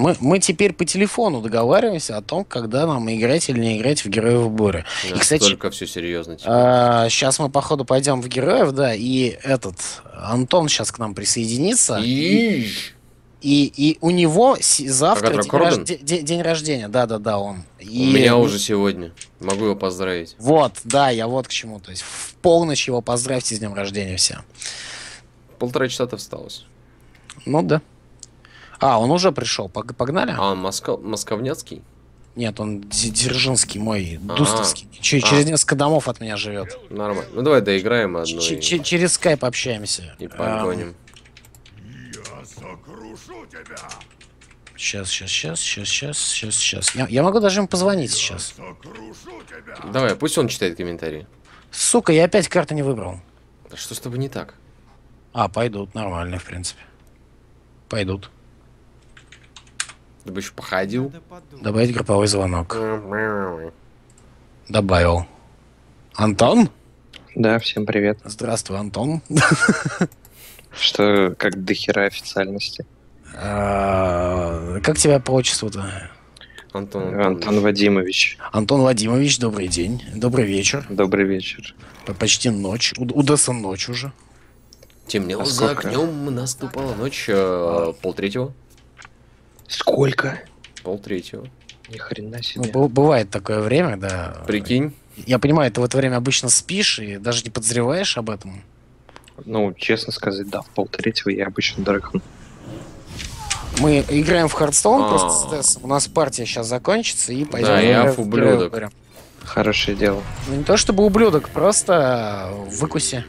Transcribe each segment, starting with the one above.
Мы теперь по телефону договариваемся о том, когда нам играть или не играть в Героев Буря. И, кстати, Настолько все серьезно теперь. сейчас мы, походу, пойдем в Героев, да, и этот Антон сейчас к нам присоединится. И у него завтра день рождения. Да, он. У меня уже сегодня. Могу его поздравить. Вот, да, я вот к чему. То есть в полночь его поздравьте с днем рождения все. 1,5 часа-то осталось. Ну да. Он уже пришел. Погнали? А он московняцкий? Нет, он Дзержинский мой, Дустовский. Через несколько домов от меня живет. Нормально. Ну давай доиграем одну. Через скайп общаемся. И погоним. Я сокрушу тебя. Сейчас. Я могу даже ему позвонить сейчас. Давай, пусть он читает комментарии. Сука, я опять карты не выбрал. Да что с тобой не так? Пойдут, нормально, в принципе. Пойдут. Ты бы еще походил. Добавить групповой звонок. Добавил. Антон? Да, всем привет. Здравствуй, Антон. Что, как дохера официальности? Как тебя по отчеству-то? Антон Вадимович. Антон Вадимович, добрый день. Добрый вечер. Добрый вечер. Почти ночь. Удастся ночь уже. Темнело за окнем, наступала ночь. 2:30. Сколько? 2:30. Ни хрена себе. Бывает такое время, да. Прикинь. Я понимаю, ты в это время обычно спишь и даже не подозреваешь об этом. Ну, честно сказать, да, в 2:30 я обычно дрыхну. Мы играем в Хардстоун просто с Дэсом. У нас партия сейчас закончится и пойдем. Да, я ублюдок. Хорошее дело. Ну не то чтобы ублюдок, просто в выкусе.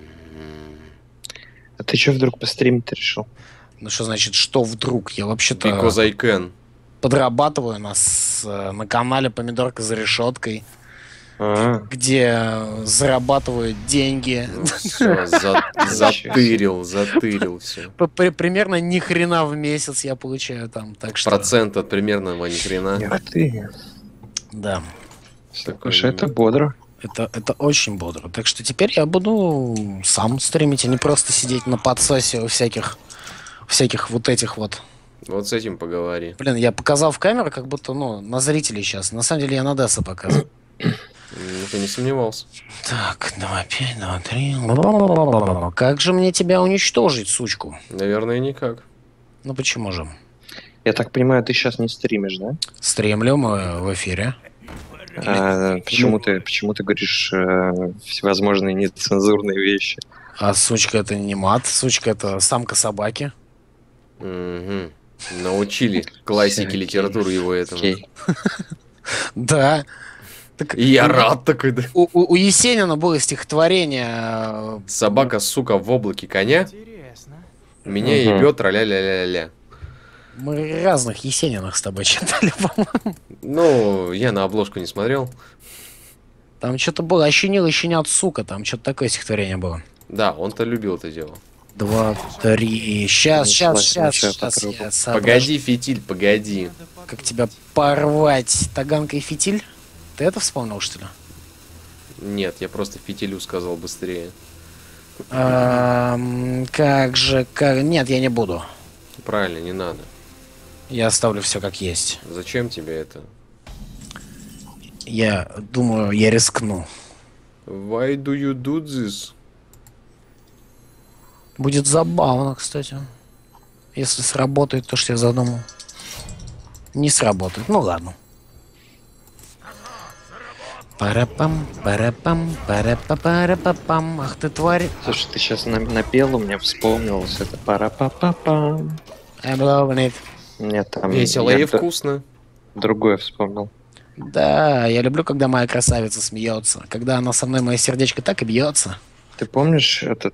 А ты что вдруг постримить решил? Ну что значит, что вдруг? Я вообще-то Because I can. подрабатываю на канале Помидорка за решеткой, где зарабатывают деньги. Ну, все, затырил все. Примерно ни хрена в месяц я получаю там, так что. Процент от примерного ни хрена. Да. Слушай, это бодро. Это очень бодро. Так что теперь я буду сам стримить, а не просто сидеть на подсосе у всяких вот этих вот. Вот с этим поговори. Блин, я показал в камеру, как будто, на зрителей сейчас. На самом деле я на Дэса показываю. Ты не сомневался. Так, 2-5, 2-3. Как же мне тебя уничтожить, сучку? Наверное, никак. Ну почему же? Я так понимаю, ты сейчас не стримишь, да? Стримлю мы в эфире. Почему ты говоришь всевозможные нецензурные вещи? А сучка это не мат, сучка это самка собаки. Угу. Научили классики литературы его этому. Да. И я рад такой, да. У Есенина было стихотворение. Собака, сука, в облаке коня. Меня ебет, траля-ля-ля-ля. Мы разных Есениных с тобой читали, по-моему. Ну, я на обложку не смотрел. Там что-то было, ощенил, щенят, сука, там что-то такое стихотворение было. Да, он-то любил это дело. 2, 3, сейчас. Погоди, фитиль, погоди. Как тебя порвать таганкой фитиль? Ты это вспомнил, что ли? Нет, я просто фитилю сказал быстрее. Как же... Нет, я не буду. Правильно, не надо. Я оставлю все как есть. Зачем тебе это? Я думаю, я рискну. Why do you do this? Будет забавно, кстати. Если сработает то, что я задумал. Не сработает. Ну ладно. Парапам, парапам. Ах ты тварь. Слушай, ты сейчас напел, у меня вспомнилось это парапапапам. I'm loving it. Нет, там... Весело и вкусно. Другое вспомнил. Да, я люблю, когда моя красавица смеется. Когда она со мной, мое сердечко так и бьется. Ты помнишь этот...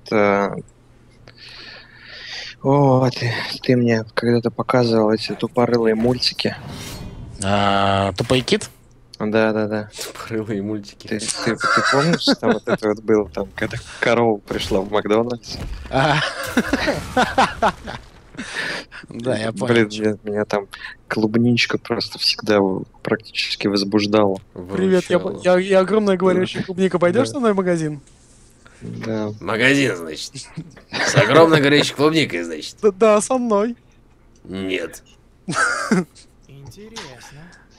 ты мне когда-то показывал эти тупорылые мультики. Тупой кит? Да. Тупорылые мультики. Ты помнишь, там вот это вот было, там, когда корова пришла в Макдональдс? Да, я понял. Блин, меня там клубничка просто всегда практически возбуждала. Привет, я огромная говорящая клубника. Пойдешь со мной в магазин? Да. Магазин, значит. С огромной горячей клубникой, значит. Да, со мной. Нет. Интересно.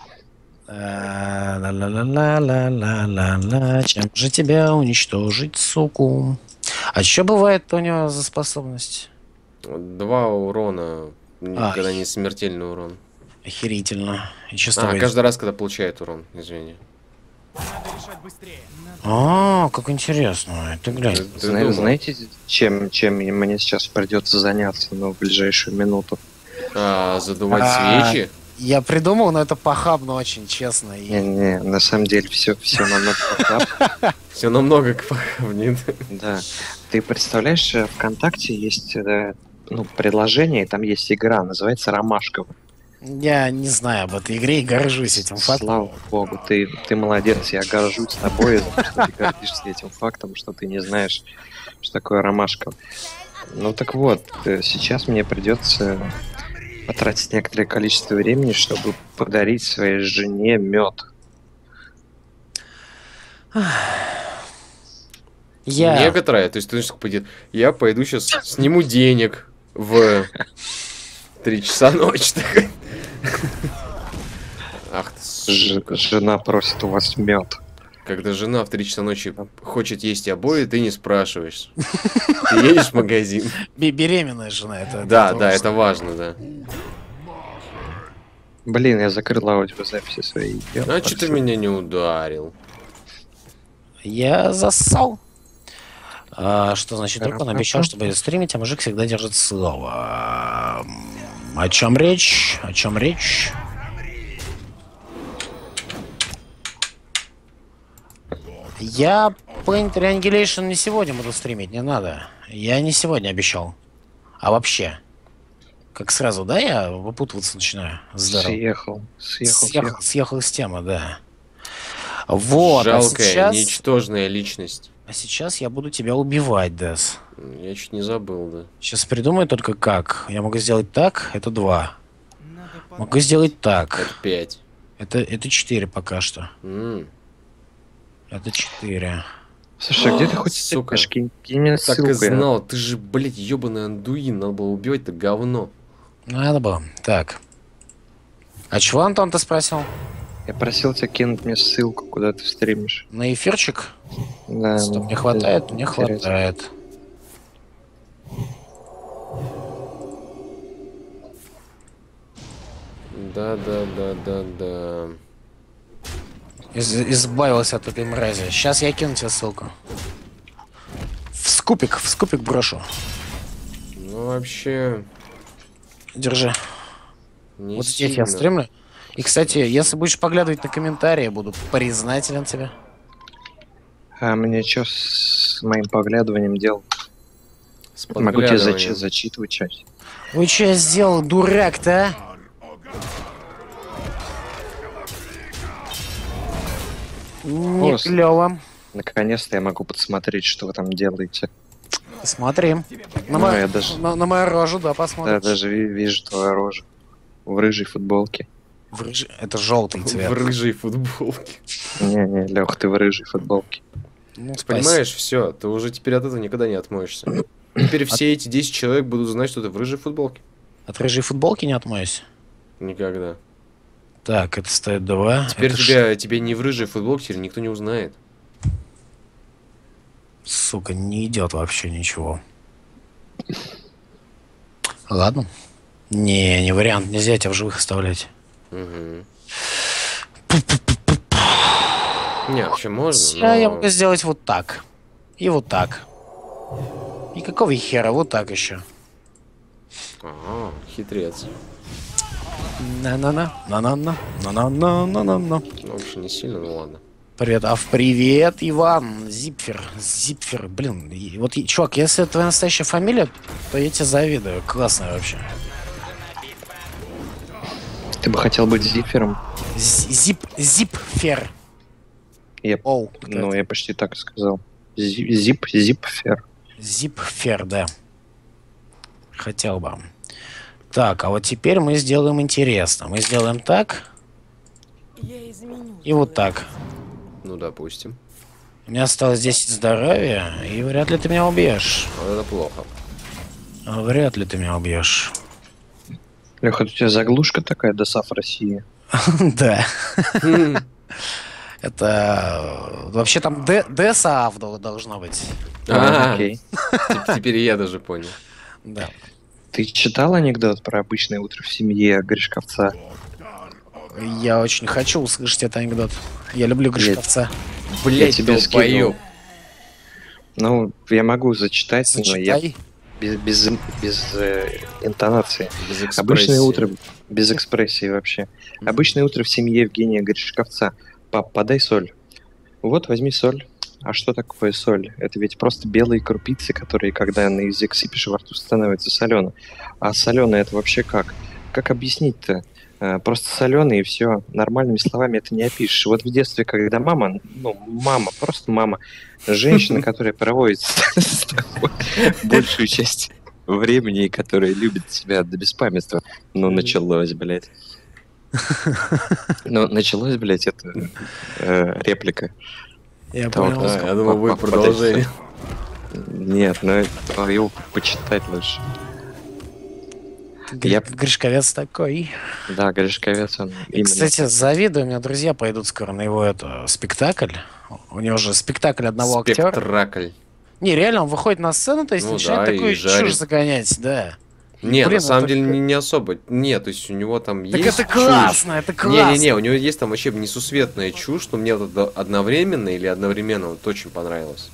Ла-ла-ла-ла-ла-ла-ла. Чем же тебя уничтожить, суку? А что бывает у него за способность? 2 урона, когда не смертельный урон. Охерительно. И что с А, тобой? каждый раз, когда получает урон, извини. Надо решать быстрее. Как интересно. Ты глянь. Знаете, чем мне сейчас придется заняться, в ближайшую минуту? Задувать свечи? Я придумал, но это похабно очень, честно. Не, на самом деле все намного похабнее. Все намного похабнее. Да. Ты представляешь, ВКонтакте есть приложение, там есть игра, называется «Ромашково». Я не знаю об этой игре и горжусь этим фактом. Слава богу, ты молодец, я горжусь тобой, за то, что ты гордишься этим фактом, что ты не знаешь, что такое ромашка. Ну так вот, сейчас мне придется потратить некоторое количество времени, чтобы подарить своей жене мед. Некоторое, то есть ты что пойдет? Я пойду сейчас сниму денег в 3 часа ночи. Ах ты, жена просит у вас мед. Когда жена в 3 часа ночи хочет есть обои, ты не спрашиваешь. Ты едешь в магазин. Беременная жена, это... Да, это важно, да. Блин, я закрыл аудиозаписи свои. А что ты меня не ударил? Я зассал. Что значит, только он обещал, что будет стримить, а мужик всегда держит слово. О чем речь? О чем речь? Я Paint Triangulation не сегодня буду стримить, не надо. Я не сегодня обещал. А вообще. Как сразу, да, я выпутываться начинаю? Здорово. Съехал с темы, да. Вот. Жалкая, ничтожная личность. А сейчас я буду тебя убивать, Дэс. Я чуть не забыл, да. Сейчас придумаю только как. Я могу сделать так, это 2. Могу сделать так. Это 5. Это 4 пока что. Это 4. Слушай, а где ты хоть сука? Кинь мне Так ссылку, и знал, ты же, блядь, ебаный андуин, надо было убивать это говно. Надо было. Так. А чего, Антон, ты спросил? Я просил тебя кинуть мне ссылку, куда ты стримишь. На эфирчик? Да. Стоп, не хватает? Не хватает. Да. Избавился от этой мрази. Сейчас я кину тебе ссылку. В скупик брошу. Ну, вообще... Держи. Не вот здесь сильно. я стримлю. И, кстати, если будешь поглядывать на комментарии, я буду признателен тебе. А мне что с моим поглядыванием делать? Могу тебе зачитывать часть. Ой, что я сделал, дурак-то, а? Не клево. Наконец-то я могу подсмотреть, что вы там делаете. Смотри. На мою рожу, да, посмотрим. Да, даже вижу твою рожу. В рыжей футболке. Это желтый цвет. В рыжей футболке. Не, Лех, ты в рыжей футболке. Ну, понимаешь, все, ты уже теперь от этого никогда не отмоешься. Теперь все эти 10 человек будут знать, что ты в рыжей футболке. От рыжей футболки не отмоюсь? Никогда. Так, это стоит 2. Теперь тебя не в рыжей футболке, теперь никто не узнает. Сука, не идет вообще ничего. Ладно. Не вариант, нельзя тебя в живых оставлять. Угу. Не, вообще можно, но... Я могу сделать вот так. И вот так. И какого хера, вот так еще. Ага, хитрец. На-на-на. Ну, вообще не сильно, ну ладно. Привет, Иван. Зипфер. Блин, вот, чувак, если это твоя настоящая фамилия, то я тебе завидую. Классная вообще. Ты бы хотел быть Зипфером? Зипфер. Я почти так и сказал. Зипфер. Зипфер, да. Хотел бы. Так, а вот теперь мы сделаем интересно. Мы сделаем так. И вот так. Ну, допустим. У меня осталось 10 здоровья, и вряд ли ты меня убьешь. Вот это плохо. Вряд ли ты меня убьешь. Леха, у тебя заглушка такая, ДОСАФ России. Да. Это вообще там ДСААФ должно быть. Окей. Теперь я даже понял. Да. Ты читал анекдот про обычное утро в семье Гришковца? Я очень хочу услышать этот анекдот. Я люблю Гришковца. Блять, тебе тебя пою. Ну, я могу зачитать, но я Зачитай. без интонации. Без экспрессии. Обычное утро без экспрессии вообще. Обычное утро в семье Евгения Гришковца. Пап, подай соль. Вот, возьми соль. А что такое соль? Это ведь просто белые крупицы, которые, когда на язык сыпешь, во рту становится солено. А соленое это вообще как? Как объяснить-то? Просто соленый и все. Нормальными словами это не опишешь. Вот в детстве, когда мама, просто мама, женщина, которая проводит с тобой большую часть времени, и которая любит тебя до беспамятства. Ну, началось, блядь. Ну, началось, блядь, это реплика. Я понял. Я думал, будет продолжение. Нет, ну его почитать лучше. Гришковец такой. Да, Гришковец он именно. Кстати, завидую, у меня друзья пойдут скоро на его спектакль. У него же спектакль одного актера. Спектракль. Не, реально, он выходит на сцену, то есть Ну начинает да, такую и жарит. чушь загонять, да. Не, Блин, на самом это деле как- не особо. Нет, то есть у него там Так есть это чушь. классно, это классно. Не-не-не, у него есть там вообще несусветная чушь, что мне вот одновременно или одновременно вот очень понравилось.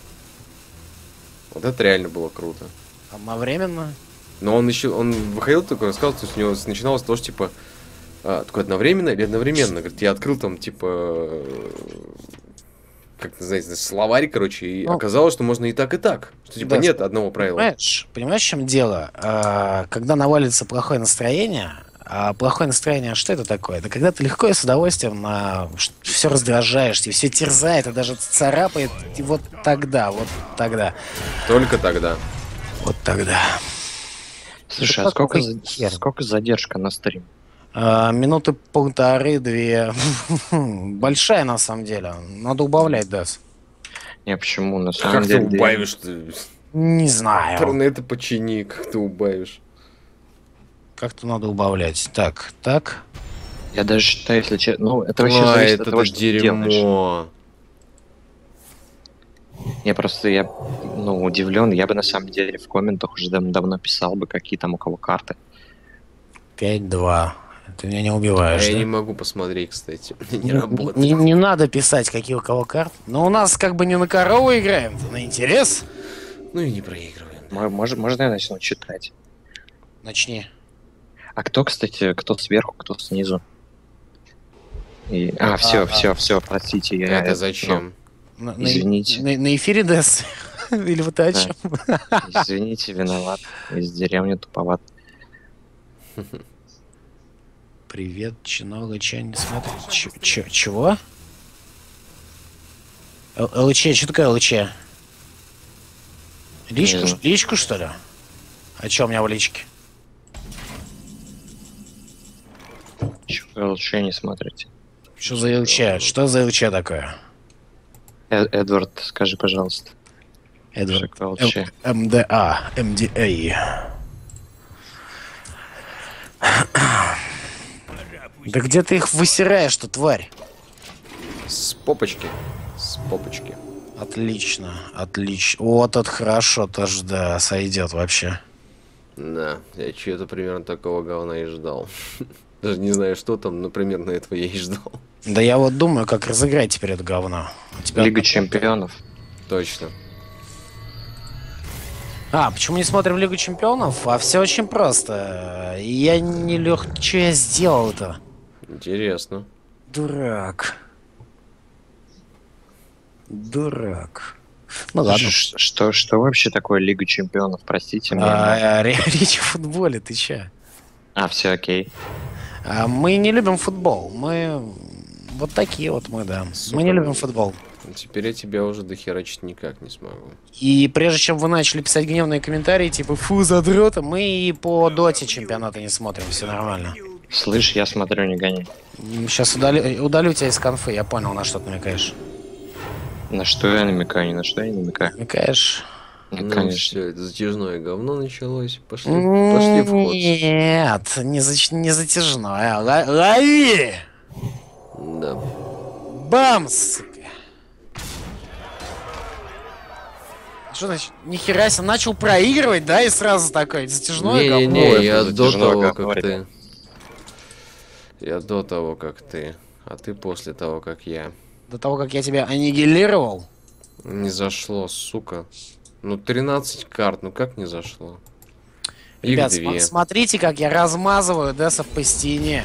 Вот это реально было круто. Одновременно. Но он выходил такой, рассказал, то есть у него начиналось тоже типа такое одновременно или одновременно. Говорит, я открыл там типа как знаете, словарь, короче, и Ну, оказалось, что можно и так, и так. Что типа да, нет одного правила. Понимаешь, в чем дело? Когда навалится плохое настроение, а плохое настроение, что это такое? Это когда ты легко и с удовольствием все раздражаешься, все терзает, и даже царапает, и вот тогда. Только тогда. Вот тогда. Слушай, Да а сколько, какой хер? сколько задержка на стрим? Минуты 1,5-2. Большая на самом деле. Надо убавлять, Дас. Не, почему? На А самом как ты деле... убавишь ты? Не знаю. Интернет почини, как ты убавишь. Как-то надо убавлять. Так. Я даже считаю, если честно... Ну, это вообще зависит это от того, что ты делаешь. дерьмо. Я удивлен. Я бы на самом деле в комментах уже давно писал бы, какие там у кого карты. 5-2. Ты меня не убиваешь, Я да? не могу посмотреть, кстати. Не работает. Не надо писать, какие у кого карт. Но у нас как бы не на корову играем, на интерес. Ну и не проигрываем. Можно я начну читать? Начни. А кто, кстати, кто сверху, кто снизу? Все, простите, я... Это зачем? Извините. На эфире Дес. Или вот о Да. чем? Извините, виноват. Из деревни туповат. Привет, Чинога, Ча не смотрит. Чего? ЛЧ, что такое ЛЧ? Личку, что ли? А что у меня в личке? Чего лучше не смотрите? Что за ЛЧ? Что за ЛЧ такое? Эдвард, скажи, пожалуйста. Эдвард. Что ЛЧ? МДА. МДА. Да где ты их высираешь-то, тварь? С попочки. С попочки. Отлично. Вот это хорошо, тоже, да, сойдет вообще. Да, я чего-то примерно такого говна и ждал. Даже не знаю, что там, но примерно этого я и ждал. Да я вот думаю, как разыграть теперь это говно. У тебя... Лига чемпионов. Точно. Почему не смотрим Лигу чемпионов? А все очень просто. Я не лег... Что я сделал-то? Интересно. Дурак. Ну ладно. Что вообще такое Лига чемпионов? Простите меня. Речь о футболе, ты че? Все окей. Мы не любим футбол. Мы вот такие вот мы, да. Сука, Мы не любим футбол. Теперь я тебя уже дохерачить никак не смогу. И прежде чем вы начали писать гневные комментарии, типа «фу, задрота», мы и по доте чемпионата не смотрим, все нормально. Слышь, я смотрю, не гони. Сейчас удалю тебя из конфы, я понял, на что ты намекаешь. На что я намекаю, ни на что я не намекаю. Намекаешь? Ну, конечно. все, это затяжное говно началось. Пошли в ход. Нет, не затяжное. Лови! Да. Бамс! Что значит? Нихера себе, начал проигрывать, да, и сразу такой затяжное говно. Не-не-не, я это до затяжное того, говно, как ребят. ты. Я до того, как ты. А ты после того, как я. До того, как я тебя аннигилировал. Не зашло, сука. Ну, 13 карт, ну как не зашло? Их Ребят, 2. смотрите, как я размазываю десов по стене.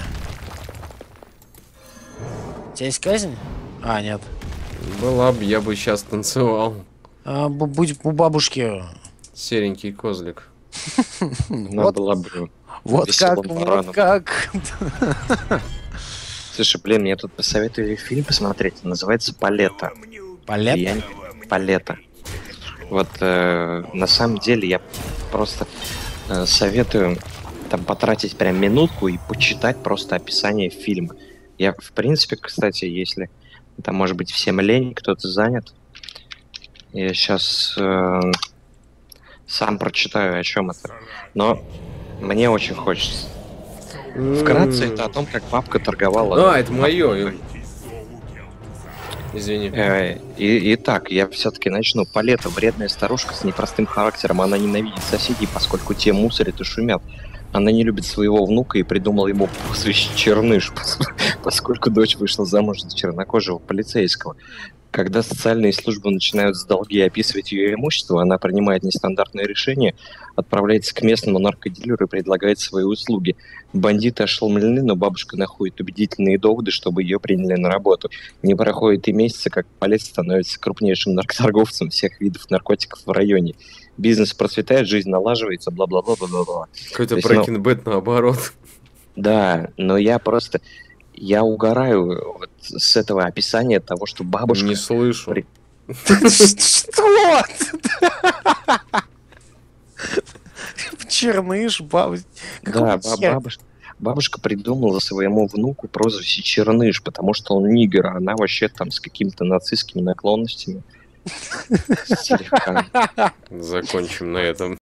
У тебя есть казнь? А, нет. Была бы, я бы сейчас танцевал. Будь у бабушки. Серенький козлик. Она Вот, была бы вот веселым как, вот бараном. как. Слушай, блин, мне тут посоветовали фильм посмотреть, называется «Палета». Палет? Я не- «Палета». Вот, на самом деле, я просто советую там потратить прям минутку и почитать просто описание фильма. Я, в принципе, кстати, если там, может быть, всем лень, кто-то занят, я сейчас сам прочитаю, о чем это. Но мне очень хочется. Вкратце, это о том, как бабка торговала. А, это мое. Извини. Итак, я все-таки начну. Палета, вредная старушка с непростым характером. Она ненавидит соседей, поскольку те мусорят и шумят. Она не любит своего внука и придумала ему прозвище Черныш, поскольку дочь вышла замуж за чернокожего полицейского. Когда социальные службы начинают с долги описывать ее имущество, она принимает нестандартное решение, отправляется к местному наркодилеру и предлагает свои услуги. Бандиты ошеломлены, но бабушка находит убедительные доводы, чтобы ее приняли на работу. Не проходит и месяца, как полиция становится крупнейшим наркоторговцем всех видов наркотиков в районе. Бизнес процветает, жизнь налаживается, бла-бла-бла-бла-бла. Какой-то есть, Breaking Bad наоборот. Да, но я угораю вот с этого описания того, что бабушка... Не слышу. Что? Черныш, бабушка. Да, бабушка придумала своему внуку прозвище Черныш, потому что он нигер, а она вообще там с какими-то нацистскими наклонностями. Слегка. Закончим на этом.